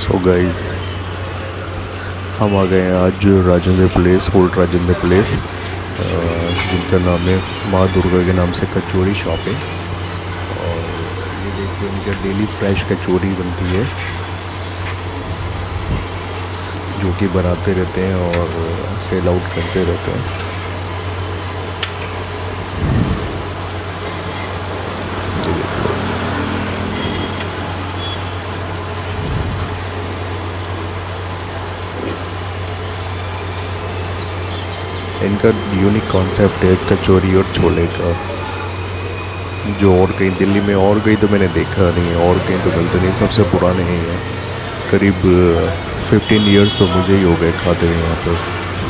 So guys, हम आ गए हैं आज Rajendra place, old Rajendra place, जिनका नाम है माँ दुर्गा के नाम से कचौरी शॉप है। और ये देखिए उनका डेली फ्रेश कचौरी बनती है जो कि बनाते रहते हैं और सेल आउट करते रहते हैं। इनका यूनिक कॉन्सेप्ट है कचौरी और छोले का, जो और कहीं दिल्ली में और कहीं तो मैंने देखा नहीं है, और कहीं तो मिलते नहीं। सबसे पुराने ही है, करीब 15 इयर्स तो मुझे ही हो गए खाते हुए यहाँ पर।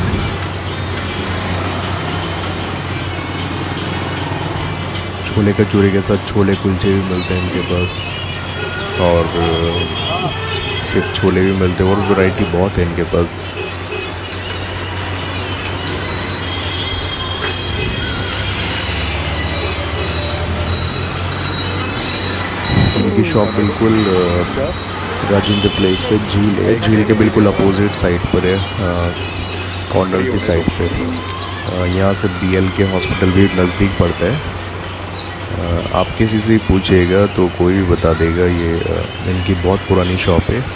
छोले कचौरी के साथ छोले कुलचे भी मिलते हैं इनके पास, और सिर्फ छोले भी मिलते हैं, और वैरायटी बहुत है इनके पास। इनकी शॉप बिल्कुल राजेंद्र प्लेस पे झील है, झील के बिल्कुल अपोजिट साइड पर है, कॉर्नर की साइड पे। यहाँ से BLK हॉस्पिटल भी नज़दीक पड़ता है। आप किसी से पूछिएगा तो कोई भी बता देगा, ये इनकी बहुत पुरानी शॉप है।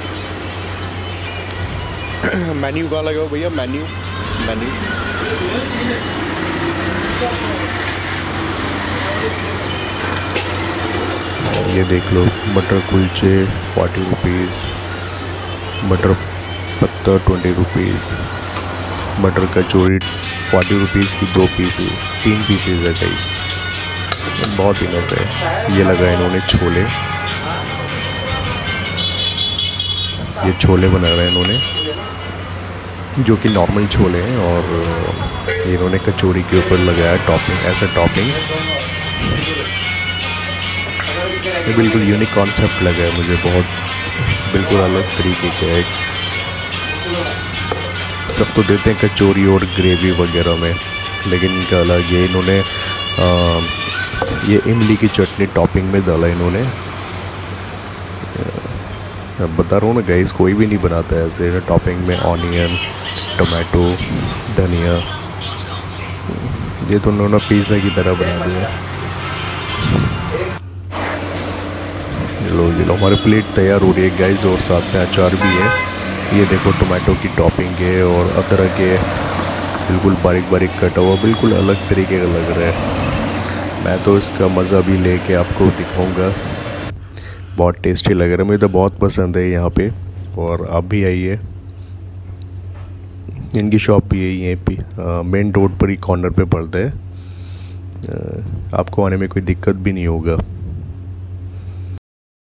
मेन्यू कहाँ लगा भैया? मेन्यू ये देख लो, मटर कुलचे 40 रुपीज़, मटर पत्ता 20 रुपीज़, मटर कचौरी 40 रुपीज़ की 2 3 पीसेज है गाइस, बहुत इनफ है। ये लगा इन्होंने छोले, ये छोले बना रहे हैं इन्होंने, जो कि नॉर्मल छोले हैं, और इन्होंने कचौरी के ऊपर लगाया टॉपिंग, ऐसा टॉपिंग। ये बिल्कुल यूनिक कॉन्सेप्ट लगा है मुझे, बहुत बिल्कुल अलग तरीके का है। सब तो देते हैं कचौरी और ग्रेवी वगैरह में, लेकिन इनका अलग है। इन्होंने ये इमली की चटनी टॉपिंग में डाला इन्होंने। बता रहा हूँ ना गाइस, कोई भी नहीं बनाता है ऐसे टॉपिंग में ऑनियन, टमाटो, धनिया। ये तो उन्होंने पिज़्ज़ा की तरह बना दिया। ये लो हमारी प्लेट तैयार हो रही है गाइस, और साथ में अचार भी है। ये देखो टमाटो की टॉपिंग है, और अदरक है, बिल्कुल बारीक बारीक कटा हुआ, बिल्कुल अलग तरीके का लग रहा है। मैं तो इसका मज़ा भी लेके आपको दिखाऊंगा। बहुत टेस्टी लग रहा है, मुझे तो बहुत पसंद है यहाँ पे, और आप भी आइए। इनकी शॉप भी यही है, मेन रोड पर ही कॉर्नर पे पड़ता है। आपको आने में कोई दिक्कत भी नहीं होगा।